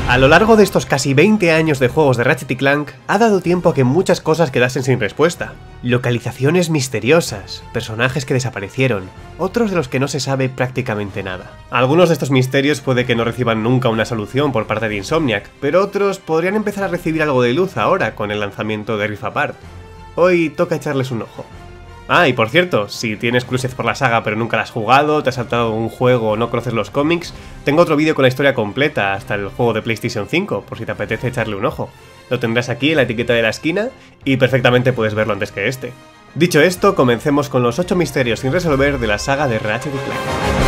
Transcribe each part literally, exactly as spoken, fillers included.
A lo largo de estos casi veinte años de juegos de Ratchet y Clank, ha dado tiempo a que muchas cosas quedasen sin respuesta. Localizaciones misteriosas, personajes que desaparecieron, otros de los que no se sabe prácticamente nada. Algunos de estos misterios puede que no reciban nunca una solución por parte de Insomniac, pero otros podrían empezar a recibir algo de luz ahora con el lanzamiento de Rift Apart. Hoy toca echarles un ojo. Ah, y por cierto, si tienes curiosidad por la saga pero nunca la has jugado, te has saltado un juego o no conoces los cómics, tengo otro vídeo con la historia completa hasta el juego de PlayStation cinco, por si te apetece echarle un ojo. Lo tendrás aquí en la etiqueta de la esquina y perfectamente puedes verlo antes que este. Dicho esto, comencemos con los ocho misterios sin resolver de la saga de Ratchet y Clank.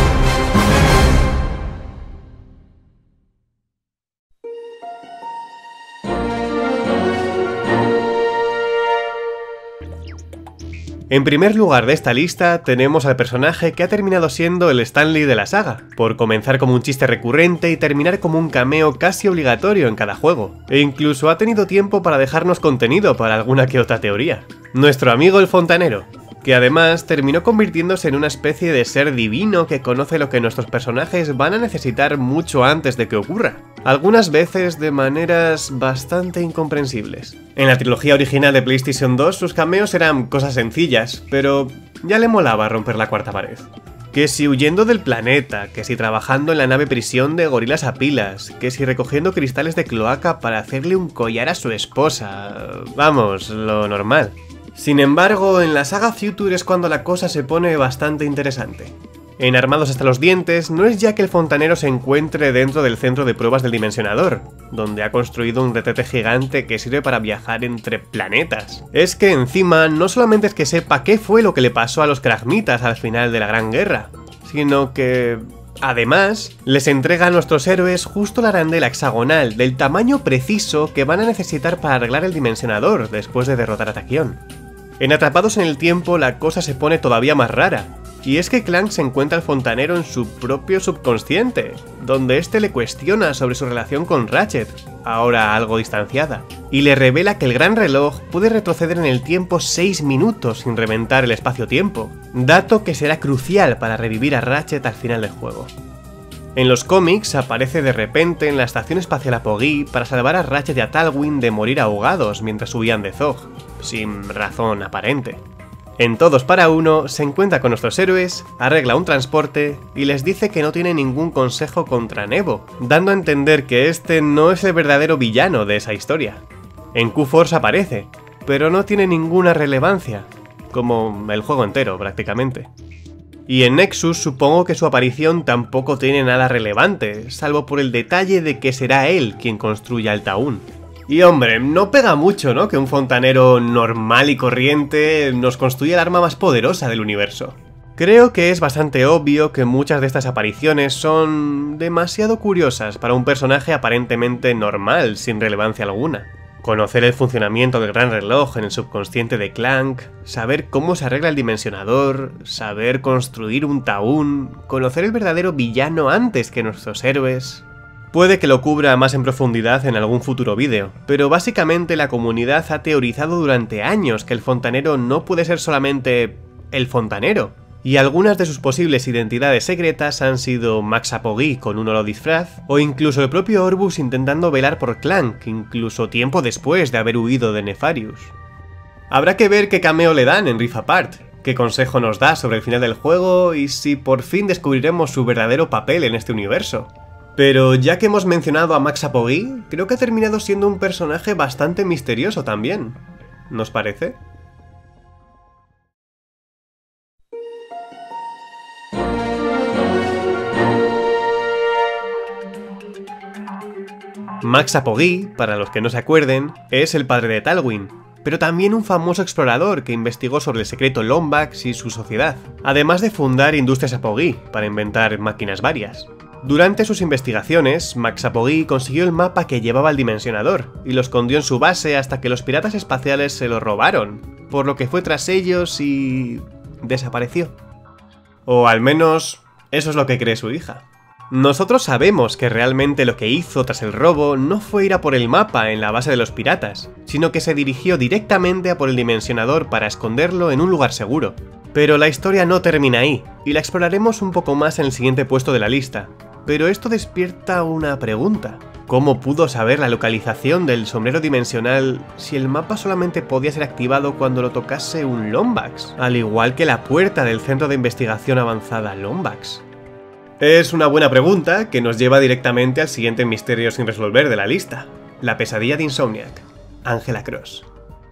En primer lugar de esta lista tenemos al personaje que ha terminado siendo el Stan Lee de la saga, por comenzar como un chiste recurrente y terminar como un cameo casi obligatorio en cada juego, e incluso ha tenido tiempo para dejarnos contenido para alguna que otra teoría. Nuestro amigo el fontanero, que además terminó convirtiéndose en una especie de ser divino que conoce lo que nuestros personajes van a necesitar mucho antes de que ocurra, algunas veces de maneras bastante incomprensibles. En la trilogía original de PlayStation dos sus cameos eran cosas sencillas, pero ya le molaba romper la cuarta pared. Que si huyendo del planeta, que si trabajando en la nave prisión de gorilas a pilas, que si recogiendo cristales de cloaca para hacerle un collar a su esposa... Vamos, lo normal. Sin embargo, en la saga Future es cuando la cosa se pone bastante interesante. En Armados hasta los dientes, no es ya que el fontanero se encuentre dentro del centro de pruebas del Dimensionador, donde ha construido un retrete gigante que sirve para viajar entre planetas. Es que encima, no solamente es que sepa qué fue lo que le pasó a los Kragmitas al final de la Gran Guerra, sino que... además, les entrega a nuestros héroes justo la arandela hexagonal del tamaño preciso que van a necesitar para arreglar el Dimensionador después de derrotar a Tachyon. En Atrapados en el Tiempo la cosa se pone todavía más rara, y es que Clank se encuentra al fontanero en su propio subconsciente, donde este le cuestiona sobre su relación con Ratchet, ahora algo distanciada, y le revela que el gran reloj puede retroceder en el tiempo seis minutos sin reventar el espacio-tiempo, dato que será crucial para revivir a Ratchet al final del juego. En los cómics aparece de repente en la estación espacial Apogee para salvar a Ratchet y a Talwyn de morir ahogados mientras huían de Zog, sin razón aparente. En Todos para Uno se encuentra con nuestros héroes, arregla un transporte y les dice que no tiene ningún consejo contra Nebo, dando a entender que este no es el verdadero villano de esa historia. En Q-Force aparece, pero no tiene ninguna relevancia, como el juego entero prácticamente. Y en Nexus supongo que su aparición tampoco tiene nada relevante, salvo por el detalle de que será él quien construya el Taún. Y hombre, no pega mucho, ¿no?, que un fontanero normal y corriente nos construya el arma más poderosa del universo. Creo que es bastante obvio que muchas de estas apariciones son demasiado curiosas para un personaje aparentemente normal, sin relevancia alguna. Conocer el funcionamiento del gran reloj en el subconsciente de Clank, saber cómo se arregla el Dimensionador, saber construir un Taún, conocer el verdadero villano antes que nuestros héroes... Puede que lo cubra más en profundidad en algún futuro vídeo, pero básicamente la comunidad ha teorizado durante años que el fontanero no puede ser solamente el fontanero, y algunas de sus posibles identidades secretas han sido Max Apogee con un holodisfraz, o incluso el propio Orbus intentando velar por Clank, incluso tiempo después de haber huido de Nefarious. Habrá que ver qué cameo le dan en Rift Apart, qué consejo nos da sobre el final del juego y si por fin descubriremos su verdadero papel en este universo. Pero ya que hemos mencionado a Max Apogee, creo que ha terminado siendo un personaje bastante misterioso también. ¿Nos parece? Max Apogee, para los que no se acuerden, es el padre de Talwyn, pero también un famoso explorador que investigó sobre el secreto Lombax y su sociedad, además de fundar Industrias Apogee para inventar máquinas varias. Durante sus investigaciones, Max Apogee consiguió el mapa que llevaba al Dimensionador y lo escondió en su base hasta que los piratas espaciales se lo robaron, por lo que fue tras ellos y... desapareció. O al menos, eso es lo que cree su hija. Nosotros sabemos que realmente lo que hizo tras el robo no fue ir a por el mapa en la base de los piratas, sino que se dirigió directamente a por el Dimensionador para esconderlo en un lugar seguro. Pero la historia no termina ahí, y la exploraremos un poco más en el siguiente puesto de la lista. Pero esto despierta una pregunta. ¿Cómo pudo saber la localización del sombrero dimensional si el mapa solamente podía ser activado cuando lo tocase un Lombax? Al igual que la puerta del Centro de Investigación Avanzada Lombax. Es una buena pregunta que nos lleva directamente al siguiente misterio sin resolver de la lista. La pesadilla de Insomniac, Angela Cross.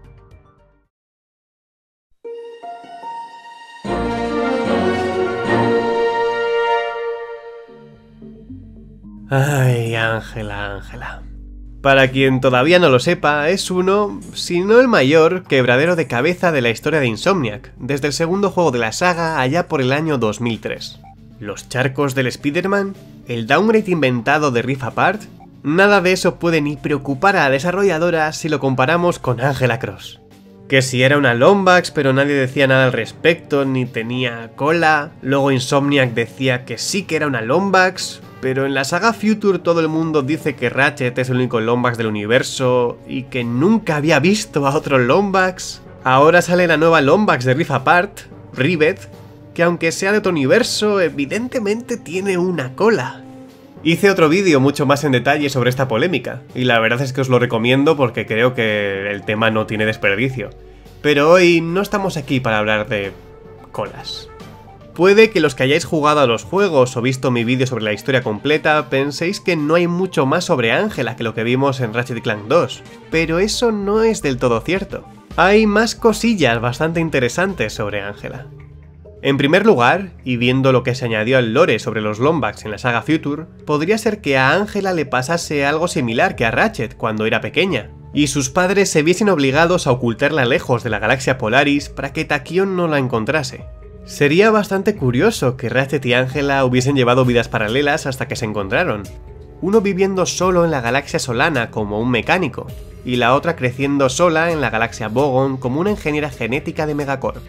Ay, Angela, Angela. Para quien todavía no lo sepa, es uno, si no el mayor, quebradero de cabeza de la historia de Insomniac, desde el segundo juego de la saga allá por el año dos mil tres. ¿Los charcos del Spider-Man? ¿El downgrade inventado de Rift Apart? Nada de eso puede ni preocupar a la desarrolladora si lo comparamos con Angela Cross. Que si era una Lombax pero nadie decía nada al respecto ni tenía cola, luego Insomniac decía que sí que era una Lombax, pero en la saga Future todo el mundo dice que Ratchet es el único Lombax del universo y que nunca había visto a otro Lombax. Ahora sale la nueva Lombax de Rift Apart, Rivet, que aunque sea de otro universo, evidentemente tiene una cola. Hice otro vídeo mucho más en detalle sobre esta polémica, y la verdad es que os lo recomiendo porque creo que el tema no tiene desperdicio. Pero hoy no estamos aquí para hablar de colas. Puede que los que hayáis jugado a los juegos o visto mi vídeo sobre la historia completa penséis que no hay mucho más sobre Angela que lo que vimos en Ratchet y Clank dos, pero eso no es del todo cierto. Hay más cosillas bastante interesantes sobre Angela. En primer lugar, y viendo lo que se añadió al lore sobre los Lombax en la saga Future, podría ser que a Angela le pasase algo similar que a Ratchet cuando era pequeña, y sus padres se viesen obligados a ocultarla lejos de la galaxia Polaris para que Tachyon no la encontrase. Sería bastante curioso que Ratchet y Angela hubiesen llevado vidas paralelas hasta que se encontraron, uno viviendo solo en la galaxia Solana como un mecánico, y la otra creciendo sola en la galaxia Bogon como una ingeniera genética de Megacorp.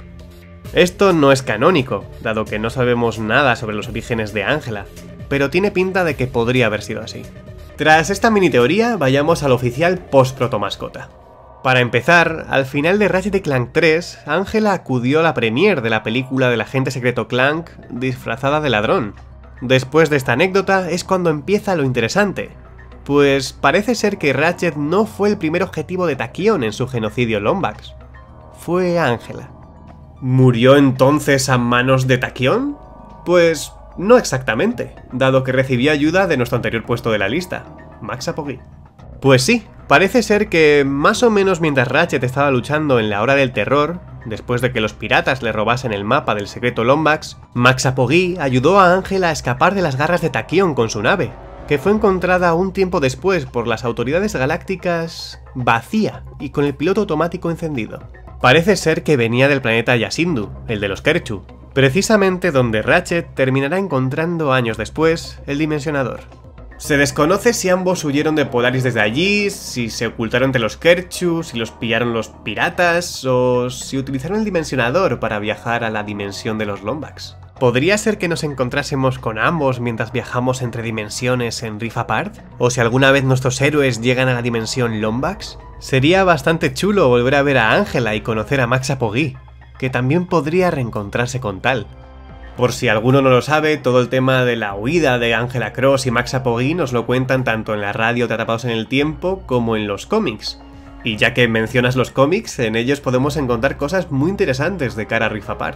Esto no es canónico, dado que no sabemos nada sobre los orígenes de Angela, pero tiene pinta de que podría haber sido así. Tras esta mini teoría, vayamos al oficial post-protomascota. Para empezar, al final de Ratchet y Clank tres, Angela acudió a la premiere de la película del agente secreto Clank disfrazada de ladrón. Después de esta anécdota es cuando empieza lo interesante, pues parece ser que Ratchet no fue el primer objetivo de Tachyon en su genocidio Lombax. Fue Angela. ¿Murió entonces a manos de Tachyon? Pues no exactamente, dado que recibió ayuda de nuestro anterior puesto de la lista, Max Apogee. Pues sí, parece ser que más o menos mientras Ratchet estaba luchando en la Hora del Terror, después de que los piratas le robasen el mapa del secreto Lombax, Max Apogee ayudó a Angela a escapar de las garras de Tachyon con su nave, que fue encontrada un tiempo después por las autoridades galácticas vacía y con el piloto automático encendido. Parece ser que venía del planeta Yasindu, el de los Kerchu, precisamente donde Ratchet terminará encontrando años después el Dimensionador. Se desconoce si ambos huyeron de Polaris desde allí, si se ocultaron entre los Kerchu, si los pillaron los piratas o si utilizaron el Dimensionador para viajar a la dimensión de los Lombax. ¿Podría ser que nos encontrásemos con ambos mientras viajamos entre dimensiones en Rift Apart? ¿O si alguna vez nuestros héroes llegan a la dimensión Lombax? Sería bastante chulo volver a ver a Angela y conocer a Max Apogee, que también podría reencontrarse con tal. Por si alguno no lo sabe, todo el tema de la huida de Angela Cross y Max Apogee nos lo cuentan tanto en la radio de Atrapados en el Tiempo como en los cómics. Y ya que mencionas los cómics, en ellos podemos encontrar cosas muy interesantes de cara a Rift Apart.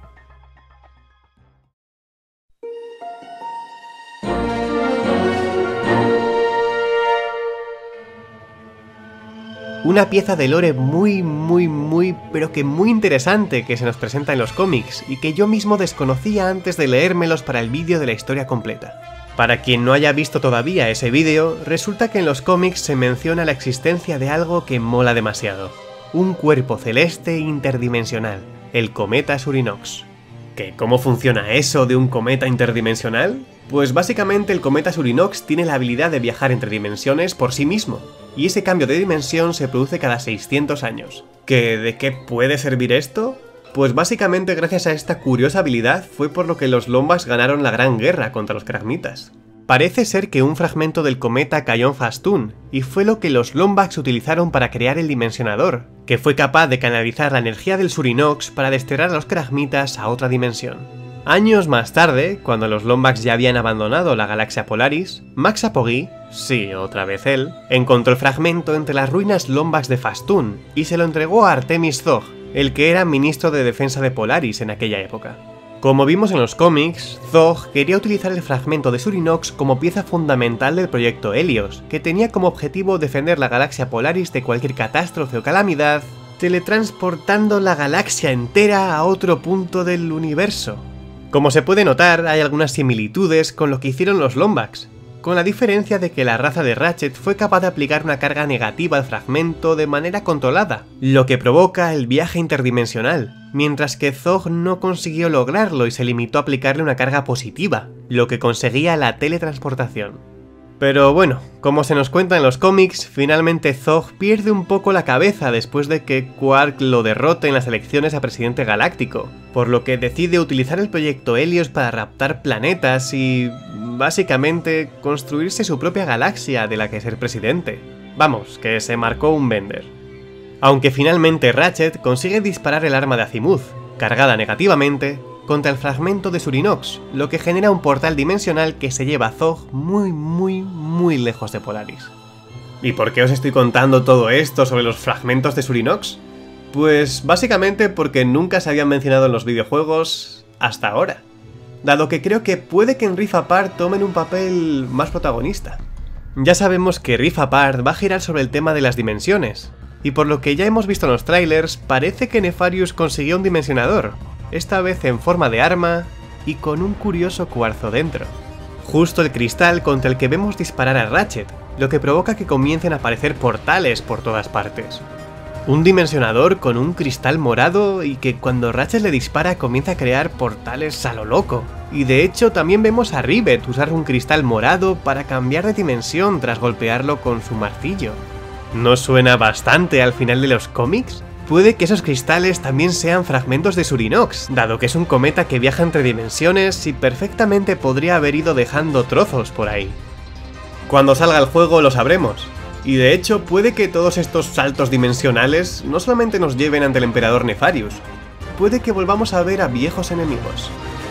Una pieza de lore muy, muy, muy, pero que muy interesante que se nos presenta en los cómics y que yo mismo desconocía antes de leérmelos para el vídeo de la historia completa. Para quien no haya visto todavía ese vídeo, resulta que en los cómics se menciona la existencia de algo que mola demasiado. Un cuerpo celeste interdimensional, el cometa Surinox. ¿Qué? ¿Cómo funciona eso de un cometa interdimensional? Pues básicamente el cometa Surinox tiene la habilidad de viajar entre dimensiones por sí mismo, y ese cambio de dimensión se produce cada seiscientos años. ¿Que de qué puede servir esto? Pues básicamente gracias a esta curiosa habilidad fue por lo que los Lombax ganaron la Gran Guerra contra los Kragmitas. Parece ser que un fragmento del cometa cayó en Fastun, y fue lo que los Lombax utilizaron para crear el Dimensionador, que fue capaz de canalizar la energía del Surinox para desterrar a los Kragmitas a otra dimensión. Años más tarde, cuando los Lombax ya habían abandonado la galaxia Polaris, Max Apogee, sí, otra vez él, encontró el fragmento entre las ruinas Lombax de Fastun y se lo entregó a Artemis Zog, el que era ministro de defensa de Polaris en aquella época. Como vimos en los cómics, Zog quería utilizar el fragmento de Surinox como pieza fundamental del proyecto Helios, que tenía como objetivo defender la galaxia Polaris de cualquier catástrofe o calamidad, teletransportando la galaxia entera a otro punto del universo. Como se puede notar, hay algunas similitudes con lo que hicieron los Lombax, con la diferencia de que la raza de Ratchet fue capaz de aplicar una carga negativa al fragmento de manera controlada, lo que provoca el viaje interdimensional, mientras que Zog no consiguió lograrlo y se limitó a aplicarle una carga positiva, lo que conseguía la teletransportación. Pero bueno, como se nos cuenta en los cómics, finalmente Zog pierde un poco la cabeza después de que Quark lo derrote en las elecciones a presidente galáctico, por lo que decide utilizar el proyecto Helios para raptar planetas y, básicamente, construirse su propia galaxia de la que ser presidente. Vamos, que se marcó un Bender. Aunque finalmente Ratchet consigue disparar el arma de Azimuth, cargada negativamente, contra el fragmento de Surinox, lo que genera un portal dimensional que se lleva a Zog muy muy muy lejos de Polaris. ¿Y por qué os estoy contando todo esto sobre los fragmentos de Surinox? Pues básicamente porque nunca se habían mencionado en los videojuegos hasta ahora, dado que creo que puede que en Rift Apart tomen un papel más protagonista. Ya sabemos que Rift Apart va a girar sobre el tema de las dimensiones, y por lo que ya hemos visto en los trailers, parece que Nefarious consiguió un dimensionador, esta vez en forma de arma y con un curioso cuarzo dentro. Justo el cristal contra el que vemos disparar a Ratchet, lo que provoca que comiencen a aparecer portales por todas partes. Un dimensionador con un cristal morado y que cuando Ratchet le dispara comienza a crear portales a lo loco. Y de hecho también vemos a Rivet usar un cristal morado para cambiar de dimensión tras golpearlo con su martillo. ¿No suena bastante al final de los cómics? Puede que esos cristales también sean fragmentos de Surinox, dado que es un cometa que viaja entre dimensiones y perfectamente podría haber ido dejando trozos por ahí. Cuando salga el juego lo sabremos, y de hecho puede que todos estos saltos dimensionales no solamente nos lleven ante el emperador Nefarious, puede que volvamos a ver a viejos enemigos.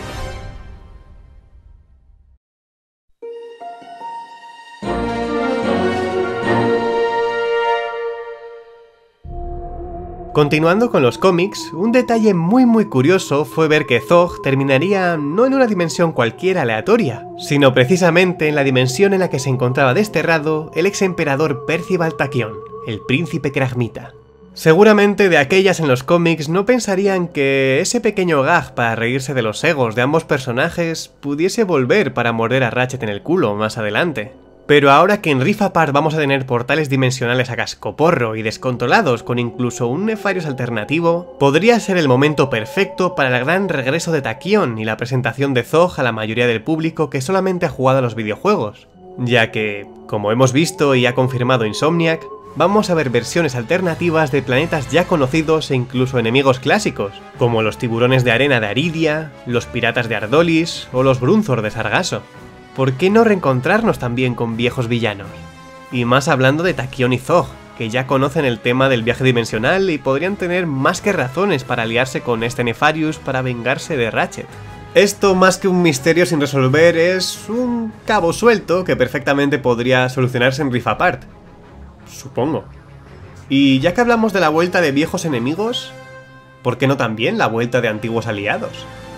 Continuando con los cómics, un detalle muy muy curioso fue ver que Zog terminaría no en una dimensión cualquiera aleatoria, sino precisamente en la dimensión en la que se encontraba desterrado el ex emperador Percival Tachyon, el príncipe Kragmita. Seguramente de aquellas en los cómics no pensarían que ese pequeño gag para reírse de los egos de ambos personajes pudiese volver para morder a Ratchet en el culo más adelante. Pero ahora que en Rift Apart vamos a tener portales dimensionales a cascoporro y descontrolados con incluso un Nefarious alternativo, podría ser el momento perfecto para el gran regreso de Tachyon y la presentación de Zog a la mayoría del público que solamente ha jugado a los videojuegos, ya que, como hemos visto y ha confirmado Insomniac, vamos a ver versiones alternativas de planetas ya conocidos e incluso enemigos clásicos, como los tiburones de arena de Aridia, los piratas de Ardolis o los Brunzor de Sargasso. ¿Por qué no reencontrarnos también con viejos villanos? Y más hablando de Tachyon y Zog, que ya conocen el tema del viaje dimensional y podrían tener más que razones para aliarse con este Nefarious para vengarse de Ratchet. Esto, más que un misterio sin resolver, es un cabo suelto que perfectamente podría solucionarse en Rift Apart. Supongo. Y ya que hablamos de la vuelta de viejos enemigos, ¿por qué no también la vuelta de antiguos aliados?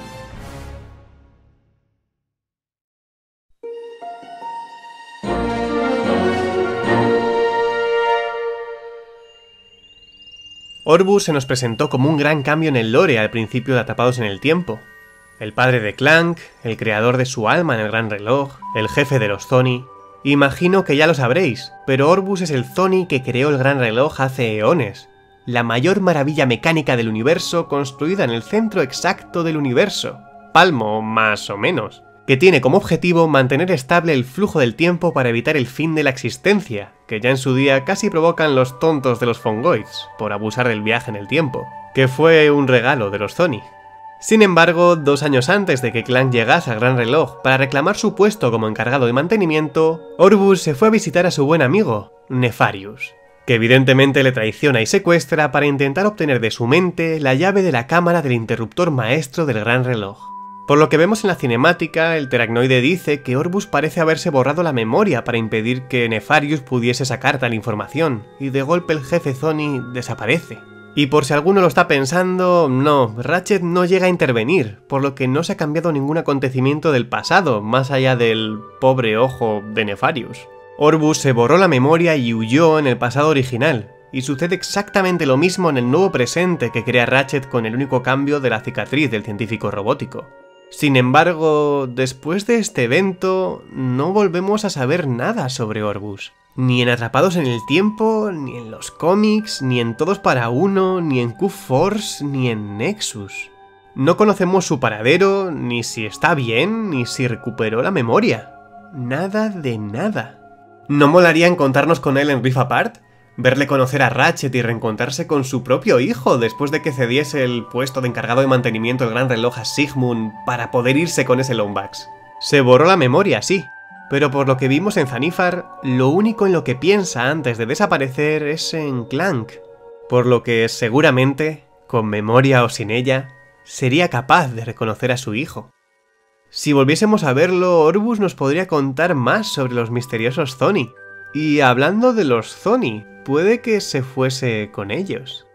Orbus se nos presentó como un gran cambio en el lore al principio de Atrapados en el Tiempo. El padre de Clank, el creador de su alma en el Gran Reloj, el jefe de los Zoni. Imagino que ya lo sabréis, pero Orbus es el Zoni que creó el Gran Reloj hace eones. La mayor maravilla mecánica del universo construida en el centro exacto del universo. Palmo, más o menos. Que tiene como objetivo mantener estable el flujo del tiempo para evitar el fin de la existencia, que ya en su día casi provocan los tontos de los Fongoids, por abusar del viaje en el tiempo, que fue un regalo de los Zoni. Sin embargo, dos años antes de que Clank llegase al Gran Reloj para reclamar su puesto como encargado de mantenimiento, Orbus se fue a visitar a su buen amigo, Nefarious, que evidentemente le traiciona y secuestra para intentar obtener de su mente la llave de la cámara del interruptor maestro del Gran Reloj. Por lo que vemos en la cinemática, el teragnoide dice que Orbus parece haberse borrado la memoria para impedir que Nefarious pudiese sacar tal información, y de golpe el jefe Thony desaparece. Y por si alguno lo está pensando, no, Ratchet no llega a intervenir, por lo que no se ha cambiado ningún acontecimiento del pasado, más allá del pobre ojo de Nefarious. Orbus se borró la memoria y huyó en el pasado original, y sucede exactamente lo mismo en el nuevo presente que crea Ratchet con el único cambio de la cicatriz del científico robótico. Sin embargo, después de este evento, no volvemos a saber nada sobre Orbus. Ni en Atrapados en el Tiempo, ni en los cómics, ni en Todos para Uno, ni en Q-Force, ni en Nexus. No conocemos su paradero, ni si está bien, ni si recuperó la memoria. Nada de nada. ¿No molaría encontrarnos con él en Rift Apart? Verle conocer a Ratchet y reencontrarse con su propio hijo después de que cediese el puesto de encargado de mantenimiento del gran reloj a Sigmund para poder irse con ese Lombax. Se borró la memoria, sí, pero por lo que vimos en Zanifar, lo único en lo que piensa antes de desaparecer es en Clank, por lo que seguramente, con memoria o sin ella, sería capaz de reconocer a su hijo. Si volviésemos a verlo, Orbus nos podría contar más sobre los misteriosos Thony. Y hablando de los Thony, puede que se fuese con ellos.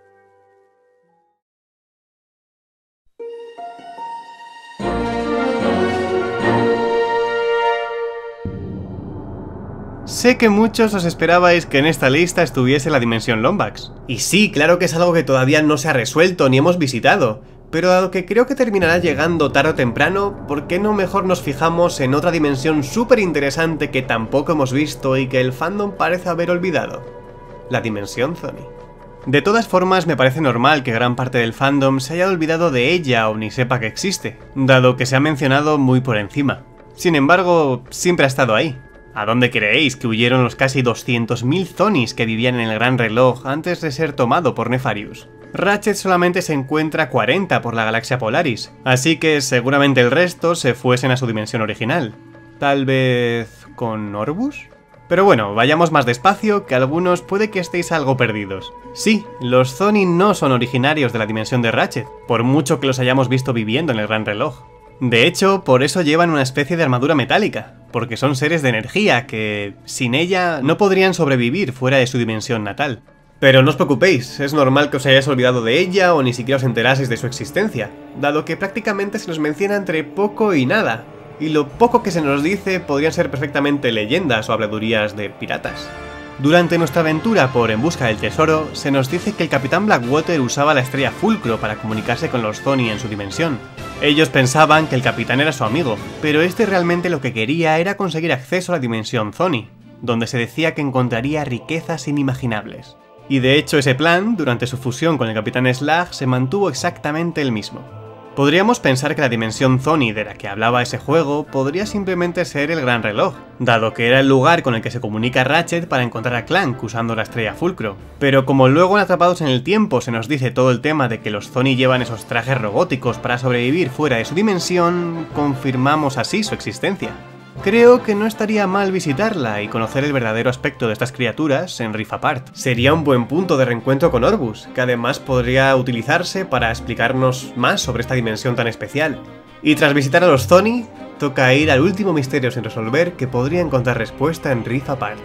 Sé que muchos os esperabais que en esta lista estuviese la dimensión Lombax. Y sí, claro que es algo que todavía no se ha resuelto ni hemos visitado. Pero dado que creo que terminará llegando tarde o temprano, ¿por qué no mejor nos fijamos en otra dimensión súper interesante que tampoco hemos visto y que el fandom parece haber olvidado? La dimensión Thony. De todas formas, me parece normal que gran parte del fandom se haya olvidado de ella o ni sepa que existe, dado que se ha mencionado muy por encima. Sin embargo, siempre ha estado ahí. ¿A dónde creéis que huyeron los casi doscientos mil Thonys que vivían en el Gran Reloj antes de ser tomado por Nefarious? Ratchet solamente se encuentra cuarenta por la galaxia Polaris, así que seguramente el resto se fuesen a su dimensión original. ¿Tal vez con Orbus? Pero bueno, vayamos más despacio, que algunos puede que estéis algo perdidos. Sí, los Thony no son originarios de la dimensión de Ratchet, por mucho que los hayamos visto viviendo en el Gran Reloj. De hecho, por eso llevan una especie de armadura metálica, porque son seres de energía que, sin ella, no podrían sobrevivir fuera de su dimensión natal. Pero no os preocupéis, es normal que os hayáis olvidado de ella o ni siquiera os enteraseis de su existencia, dado que prácticamente se nos menciona entre poco y nada, y lo poco que se nos dice podrían ser perfectamente leyendas o habladurías de piratas. Durante nuestra aventura por En Busca del Tesoro, se nos dice que el Capitán Blackwater usaba la estrella Fulcro para comunicarse con los Thony en su dimensión. Ellos pensaban que el capitán era su amigo, pero este realmente lo que quería era conseguir acceso a la dimensión Thony, donde se decía que encontraría riquezas inimaginables. Y de hecho ese plan, durante su fusión con el Capitán Slag, se mantuvo exactamente el mismo. Podríamos pensar que la dimensión Thony de la que hablaba ese juego podría simplemente ser el Gran Reloj, dado que era el lugar con el que se comunica Ratchet para encontrar a Clank usando la estrella Fulcro. Pero como luego en Atrapados en el Tiempo se nos dice todo el tema de que los Thony llevan esos trajes robóticos para sobrevivir fuera de su dimensión, confirmamos así su existencia. Creo que no estaría mal visitarla y conocer el verdadero aspecto de estas criaturas en Rift Apart. Sería un buen punto de reencuentro con Orbus, que además podría utilizarse para explicarnos más sobre esta dimensión tan especial. Y tras visitar a los Thony, toca ir al último misterio sin resolver que podría encontrar respuesta en Rift Apart.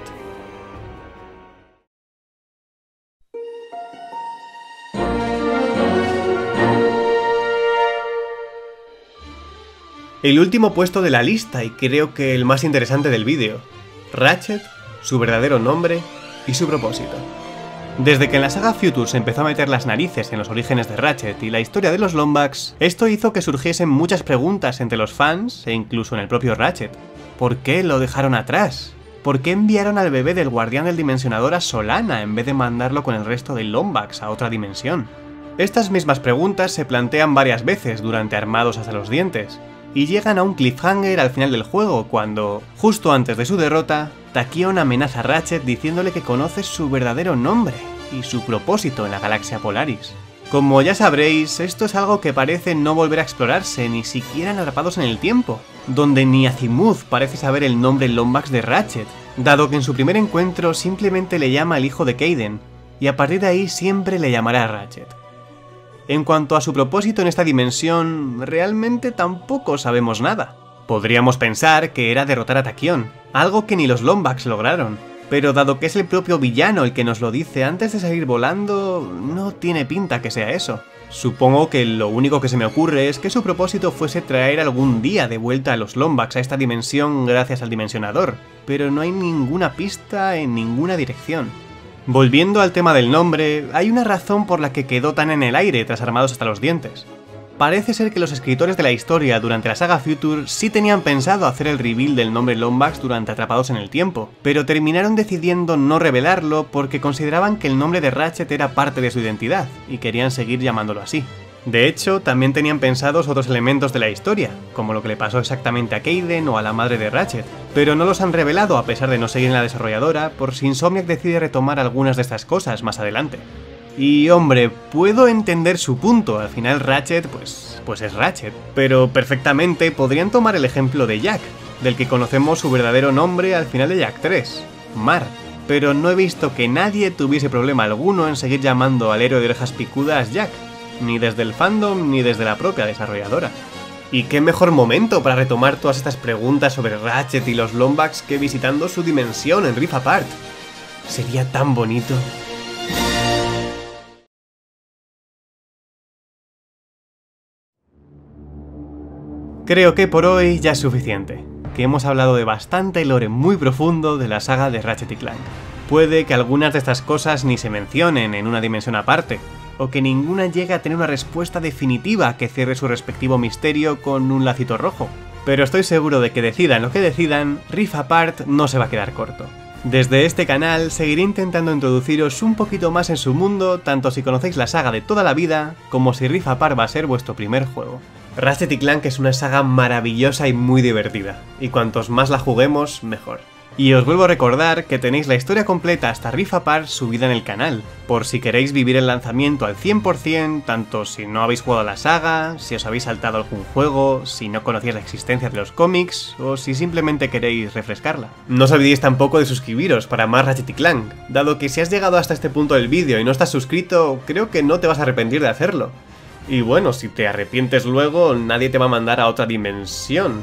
El último puesto de la lista y creo que el más interesante del vídeo. Ratchet, su verdadero nombre y su propósito. Desde que en la saga Future se empezó a meter las narices en los orígenes de Ratchet y la historia de los Lombax, esto hizo que surgiesen muchas preguntas entre los fans e incluso en el propio Ratchet. ¿Por qué lo dejaron atrás? ¿Por qué enviaron al bebé del guardián del dimensionador a Solana en vez de mandarlo con el resto de Lombax a otra dimensión? Estas mismas preguntas se plantean varias veces durante Armados hasta los dientes, y llegan a un cliffhanger al final del juego cuando, justo antes de su derrota, Tachyon amenaza a Ratchet diciéndole que conoce su verdadero nombre y su propósito en la galaxia Polaris. Como ya sabréis, esto es algo que parece no volver a explorarse ni siquiera en Atrapados en el Tiempo, donde ni Azimuth parece saber el nombre Lombax de Ratchet, dado que en su primer encuentro simplemente le llama al hijo de Kaidan, y a partir de ahí siempre le llamará Ratchet. En cuanto a su propósito en esta dimensión, realmente tampoco sabemos nada. Podríamos pensar que era derrotar a Tachyon, algo que ni los Lombax lograron, pero dado que es el propio villano el que nos lo dice antes de salir volando, no tiene pinta que sea eso. Supongo que lo único que se me ocurre es que su propósito fuese traer algún día de vuelta a los Lombax a esta dimensión gracias al dimensionador, pero no hay ninguna pista en ninguna dirección. Volviendo al tema del nombre, hay una razón por la que quedó tan en el aire tras Armados hasta los dientes. Parece ser que los escritores de la historia durante la saga Future sí tenían pensado hacer el reveal del nombre Lombax durante Atrapados en el Tiempo, pero terminaron decidiendo no revelarlo porque consideraban que el nombre de Ratchet era parte de su identidad, y querían seguir llamándolo así. De hecho, también tenían pensados otros elementos de la historia, como lo que le pasó exactamente a Kaiden o a la madre de Ratchet, pero no los han revelado a pesar de no seguir en la desarrolladora, por si Insomniac decide retomar algunas de estas cosas más adelante. Y hombre, puedo entender su punto, al final Ratchet pues, pues es Ratchet, pero perfectamente podrían tomar el ejemplo de Jack, del que conocemos su verdadero nombre al final de Jack tres, Mar, pero no he visto que nadie tuviese problema alguno en seguir llamando al héroe de orejas picudas Jack, ni desde el fandom ni desde la propia desarrolladora. Y qué mejor momento para retomar todas estas preguntas sobre Ratchet y los Lombax que visitando su dimensión en Rift Apart. Sería tan bonito. Creo que por hoy ya es suficiente, que hemos hablado de bastante lore muy profundo de la saga de Ratchet y Clank. Puede que algunas de estas cosas ni se mencionen en una dimensión aparte, o que ninguna llegue a tener una respuesta definitiva que cierre su respectivo misterio con un lacito rojo, pero estoy seguro de que decidan lo que decidan, Rift Apart no se va a quedar corto. Desde este canal seguiré intentando introduciros un poquito más en su mundo, tanto si conocéis la saga de toda la vida, como si Rift Apart va a ser vuestro primer juego. Ratchet y Clank es una saga maravillosa y muy divertida, y cuantos más la juguemos, mejor. Y os vuelvo a recordar que tenéis la historia completa hasta Rift Apart subida en el canal, por si queréis vivir el lanzamiento al cien por cien, tanto si no habéis jugado a la saga, si os habéis saltado algún juego, si no conocíais la existencia de los cómics, o si simplemente queréis refrescarla. No os olvidéis tampoco de suscribiros para más Ratchet y Clank, dado que si has llegado hasta este punto del vídeo y no estás suscrito, creo que no te vas a arrepentir de hacerlo. Y bueno, si te arrepientes luego, nadie te va a mandar a otra dimensión.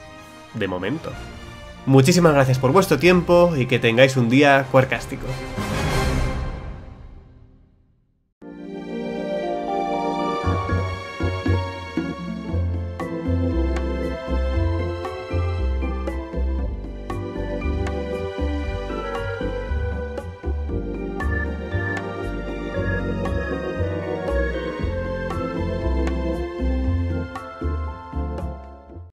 De momento. Muchísimas gracias por vuestro tiempo y que tengáis un día cuarcástico.